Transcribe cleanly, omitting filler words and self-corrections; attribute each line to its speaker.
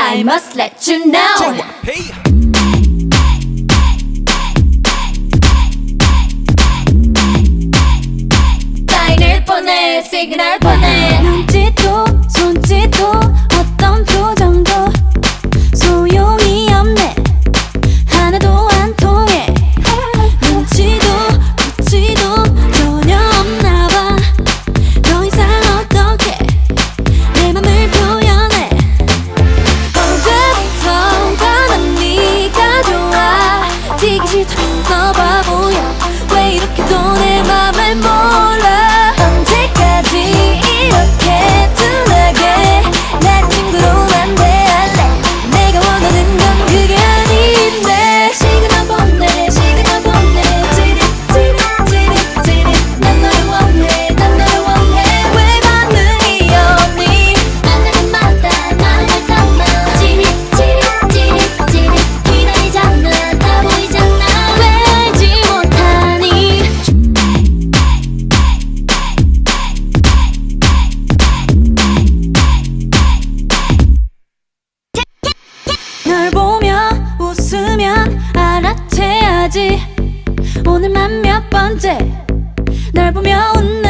Speaker 1: I must let you know. 사인을 보내, 시그널 보내.
Speaker 2: 눈짓도 손짓도 어떤 표정도 소용이 없네. 하나도 안 통해. 눈치도 구치도 전혀 없나봐. 더 이상 어떻게 내 맘을 표현해. 언제부턴가 난 네가 좋아. 지기 싫다했어 바보야. 왜 이렇게도 내 맘을 몰라. 언제까지 이렇게 둔하게 날 친구로만 대할래. 내가 원하는 건 그게 아닌데. 시그널 보내, 시그널 보내. 찌릿 찌릿 찌릿 찌릿. 난 너를 원해, 난 너를 원해. 왜 반응이 없니? 만나는 마다 마음을 담아. 찌릿 찌릿 찌릿 찌릿. 기다리잖아, 다 보이잖아. 왜 알지 못하니? 널 보며 웃으면 알아채야지. 오늘만 몇 번째 널 보며 웃는